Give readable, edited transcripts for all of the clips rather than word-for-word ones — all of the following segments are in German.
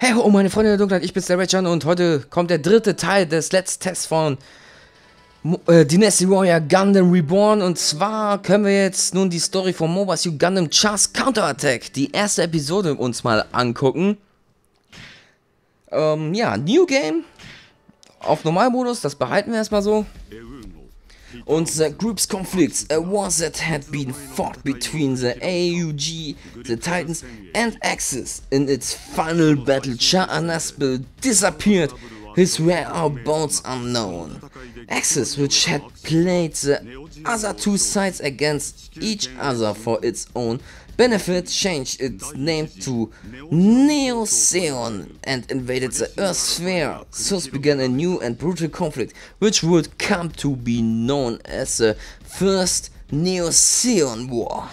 Hey ho, meine Freunde der Dunkelheit, ich bin's der Raychan und heute kommt der dritte Teil des Let's Test von Dynasty Warrior Gundam Reborn. Und zwar können wir jetzt nun die Story von Mobile Suit Gundam Char's Counterattack, die erste Episode, uns mal angucken. Ja, New Game auf Normalmodus, das behalten wir erstmal so. Und the group's conflicts, a war that had been fought between the AUG, the Titans, and Axis. In its final battle, Char Anaspel disappeared, his whereabouts unknown. Axis, which had played the other two sides against each other for its own benefit, changed its name to Neoceon and invaded the Earth sphere. Thus began a new and brutal conflict, which would come to be known as the First Neocean War.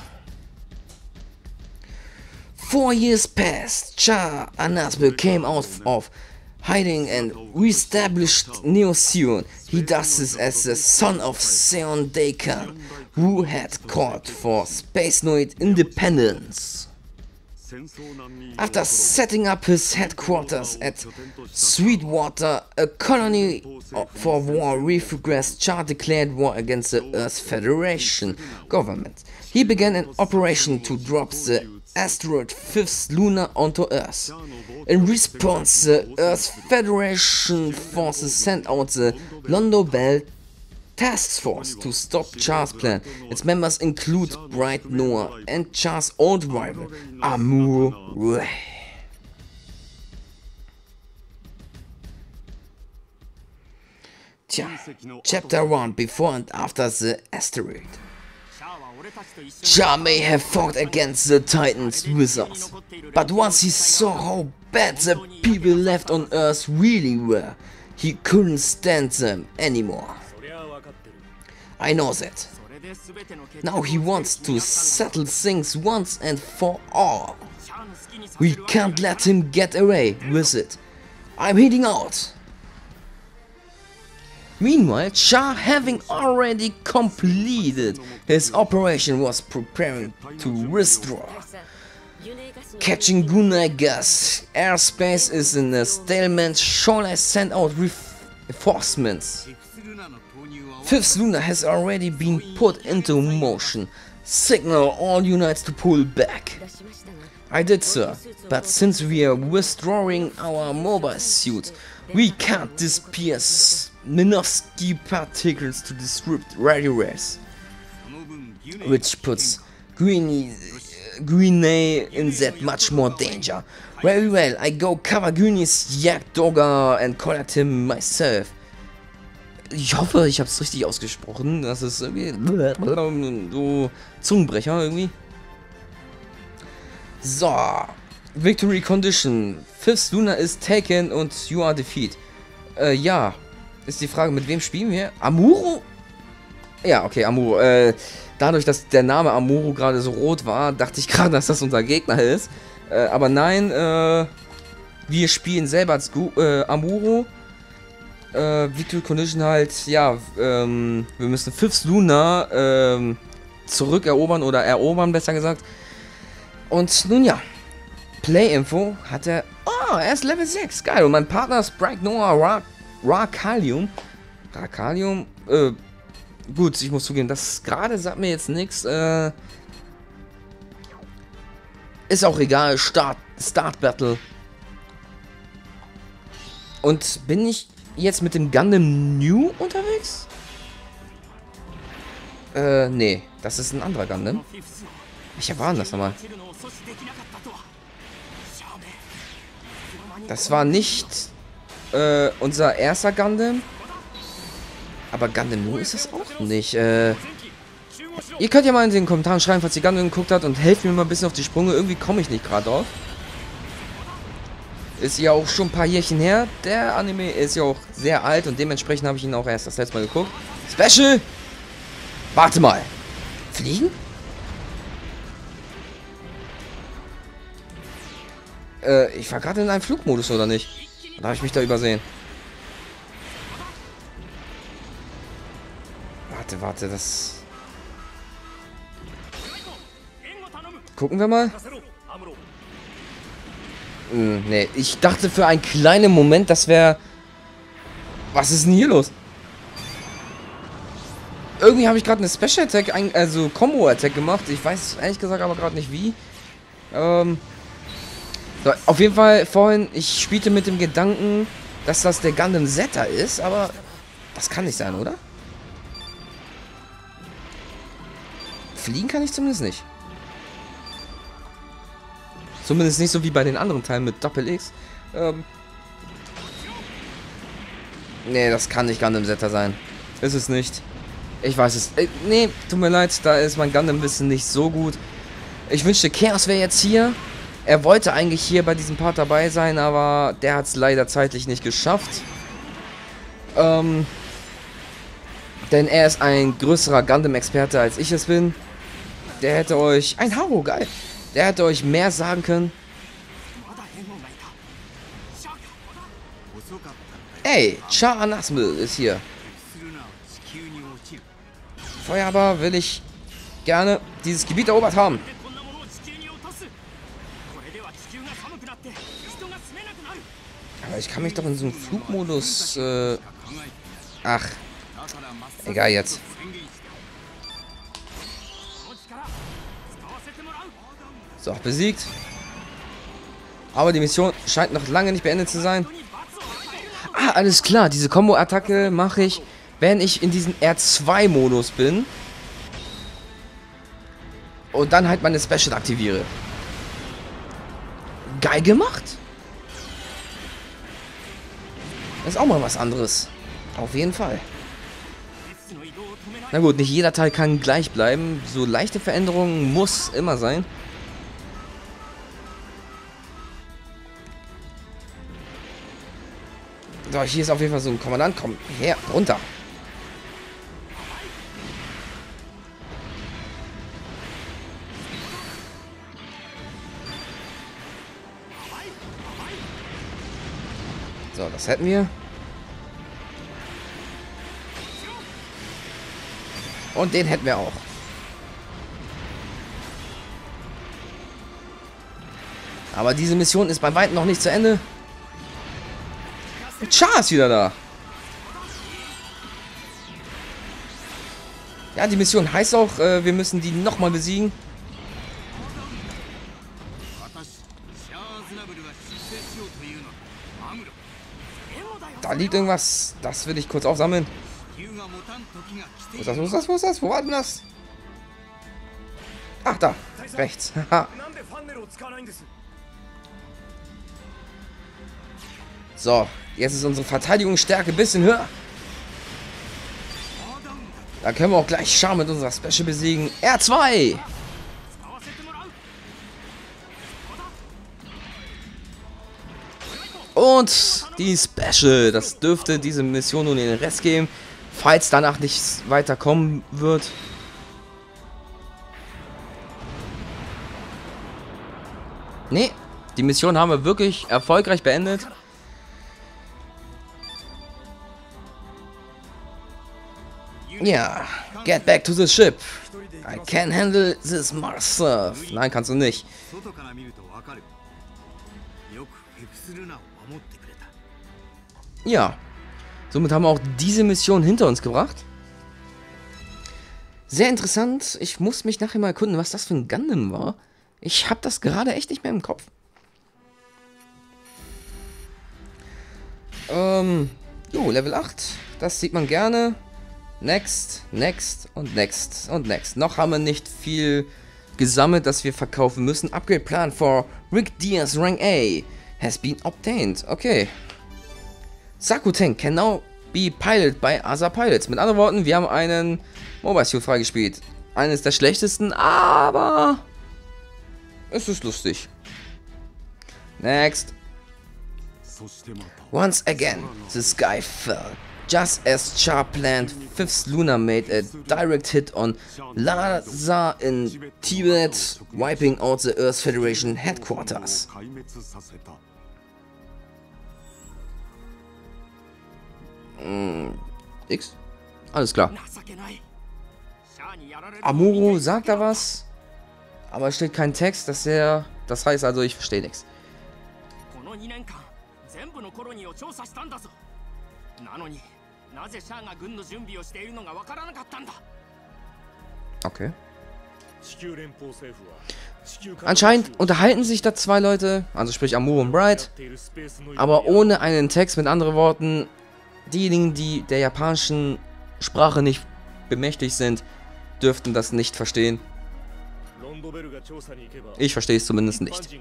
4 years passed. Char Anaspel came out of hiding and re-established Neoceon. He does this as the son of Seon Daekan, who had called for Spacenoid independence. After setting up his headquarters at Sweetwater, a colony for war regressed, Char declared war against the Earth Federation government. He began an operation to drop the asteroid 5th Luna onto Earth. In response, the Earth Federation forces sent out the Londo Bell Task Force to stop Char's plan. Its members include Bright Noah and Char's old rival, Amuro Ray. Tja, Chapter 1, Before and After the Asteroid. Char may have fought against the Titans with us, but once he saw how bad the people left on Earth really were, he couldn't stand them anymore. I know that. Now he wants to settle things once and for all. We can't let him get away with it. I'm heading out. Meanwhile, Char, having already completed his operation, was preparing to withdraw. Catching Gunai gas, airspace is in a stalemate. Shola sent out reinforcements. 5th Luna has already been put into motion. Signal all units to pull back. I did, sir, but since we are withdrawing our mobile suits, we can't disappear Minovsky particles to disrupt radio rays, which puts Greenie in that much more danger. Very well, I go cover Greenie's Yak Dogger and collect him myself. Ich hoffe, ich habe es richtig ausgesprochen. Das ist irgendwie so Zungenbrecher irgendwie. So, Victory Condition. 5th Luna is taken und you are defeat. Ja, ist die Frage, mit wem spielen wir? Amuro? Ja, okay, Amuro. Dadurch, dass der Name Amuro gerade so rot war, dachte ich gerade, dass das unser Gegner ist. Aber nein, wir spielen selber als Amuro. Victory Condition halt, ja, wir müssen 5th Luna zurückerobern oder erobern, besser gesagt. Und nun ja, Play-Info hat er. Oh, er ist Level 6, geil. Und mein Partner ist Bright Noah Rakalium. Rakalium, gut, ich muss zugeben, das gerade sagt mir jetzt nichts. Ist auch egal, Start Battle. Und bin ich jetzt mit dem Gundam New unterwegs? Nee, das ist ein anderer Gundam. Welcher war denn das nochmal? Das war nicht unser erster Gundam. Aber Gundam New ist das auch nicht. Ihr könnt ja mal in den Kommentaren schreiben, falls ihr Gundam geguckt habt, und helft mir mal ein bisschen auf die Sprünge. Irgendwie komme ich nicht gerade drauf. Ist ja auch schon ein paar Jährchen her. Der Anime ist ja auch sehr alt und dementsprechend habe ich ihn auch erst das letzte Mal geguckt. Special! Warte mal. Fliegen? Ich war gerade in einem Flugmodus, oder nicht? Oder habe ich mich da übersehen? Warte, das... Gucken wir mal. Nee, ich dachte für einen kleinen Moment, das wäre... Was ist denn hier los? Irgendwie habe ich gerade eine Special Attack, also Combo Attack gemacht. Ich weiß ehrlich gesagt aber gerade nicht wie. So, auf jeden Fall vorhin, ich spielte mit dem Gedanken, dass das der Gundam Zeta ist, aber das kann nicht sein, oder? Fliegen kann ich zumindest nicht. Zumindest nicht so wie bei den anderen Teilen mit Doppel-X. Nee, das kann nicht Gundam Zeta sein. Ist es nicht. Ich weiß es. Nee, tut mir leid, da ist mein Gundam-Wissen nicht so gut. Ich wünschte, Chaos wäre jetzt hier. Er wollte eigentlich hier bei diesem Part dabei sein, aber der hat es leider zeitlich nicht geschafft. Denn er ist ein größerer Gundam-Experte als ich es bin. Der hätte euch... Ein Haro, geil. Der hätte euch mehr sagen können. Ey, Char Anasmil ist hier. Vorher aber will ich gerne dieses Gebiet erobert haben. Aber ich kann mich doch in so einem Flugmodus... Ach. Egal jetzt. So, besiegt. Aber die Mission scheint noch lange nicht beendet zu sein. Ah, alles klar. Diese Combo-Attacke mache ich, wenn ich in diesem R2-Modus bin. Und dann halt meine Special aktiviere. Geil gemacht. Das ist auch mal was anderes. Auf jeden Fall. Na gut, nicht jeder Teil kann gleich bleiben. So leichte Veränderungen muss immer sein. So, hier ist auf jeden Fall so ein Kommandant. Komm her, runter. So, das hätten wir. Und den hätten wir auch. Aber diese Mission ist bei weitem noch nicht zu Ende. Char ist wieder da. Ja, die Mission heißt auch, wir müssen die nochmal besiegen. Da liegt irgendwas. Das will ich kurz aufsammeln. Wo ist das? Wo ist das? Wo ist das? Wo war denn das? Ach, da. Rechts. So, jetzt ist unsere Verteidigungsstärke ein bisschen höher. Da können wir auch gleich Char mit unserer Special besiegen. R2! Und die Special. Das dürfte diese Mission nun in den Rest geben. Falls danach nichts weiter kommen wird. Nee, die Mission haben wir wirklich erfolgreich beendet. Ja, get back to the ship. I can handle this myself. Nein, kannst du nicht. Ja, somit haben wir auch diese Mission hinter uns gebracht. Sehr interessant. Ich muss mich nachher mal erkunden, was das für ein Gundam war. Ich habe das gerade echt nicht mehr im Kopf. Jo, Level 8. Das sieht man gerne. Next, next und next und next. Noch haben wir nicht viel gesammelt, das wir verkaufen müssen. Upgrade Plan for Rick Diaz Rank A has been obtained. Okay. Sakuten can now be piloted by other pilots. Mit anderen Worten, wir haben einen Mobile Suit freigespielt. Eines der schlechtesten, aber es ist lustig. Next. Once again, the sky fell. Just as Char planned, 5th Lunar made a direct hit on Lhasa in Tibet, wiping out the Earth Federation headquarters. X? Alles klar. Amuro sagt da was, aber es steht kein Text, das heißt also, ich verstehe nichts. 2年間全部のコロニーを調査したんだぞ。なのになぜシャアが軍の準備をしているのがわからなかったんだ。 Okay. Anscheinend unterhalten sich da zwei Leute, also sprich Amuro und Bright, aber ohne einen Text, mit anderen Worten, diejenigen, die der japanischen Sprache nicht bemächtigt sind, dürften das nicht verstehen. Ich verstehe es zumindest nicht.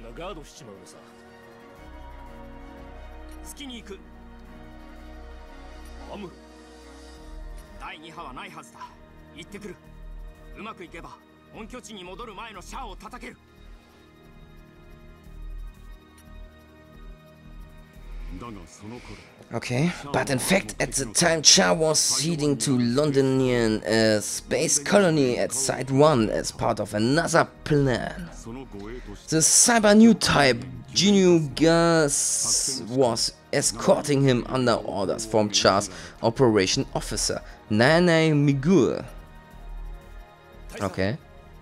Okay, but in fact, at the time Cha was heading to Londonian space colony at Site 1 as part of another plan. The cyber new type, Genu Gas, was escorting him under orders from Cha's operation officer, Nanae Migur. Okay.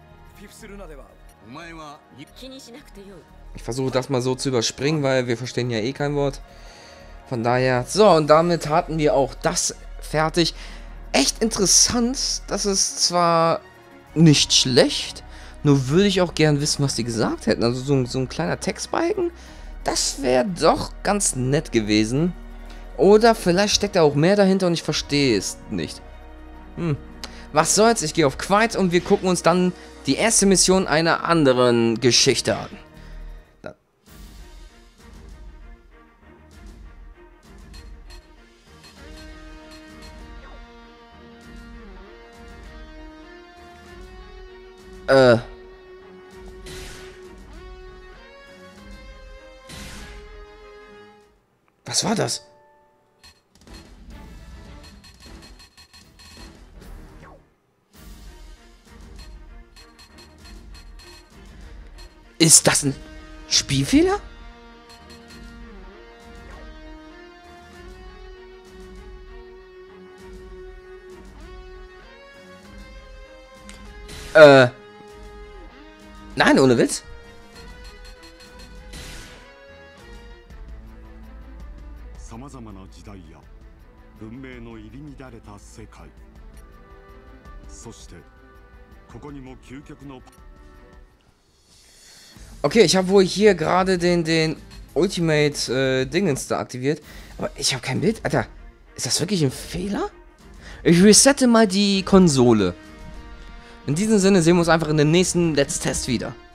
Ich versuche das mal so zu überspringen, weil wir verstehen ja eh kein Wort. Von daher, so, und damit hatten wir auch das fertig. Echt interessant, das ist zwar nicht schlecht, nur würde ich auch gern wissen, was die gesagt hätten. Also so ein kleiner Textbalken, das wäre doch ganz nett gewesen. Oder vielleicht steckt da auch mehr dahinter und ich verstehe es nicht. Was soll's, ich gehe auf Quiet und wir gucken uns dann die erste Mission einer anderen Geschichte an. Was war das? Ist das ein Spielfehler? Nein, ohne Witz. Okay, ich habe wohl hier gerade den Ultimate Dingens da aktiviert. Aber ich habe kein Bild. Alter, ist das wirklich ein Fehler? Ich resette mal die Konsole. In diesem Sinne sehen wir uns einfach in dem nächsten Let's Test wieder.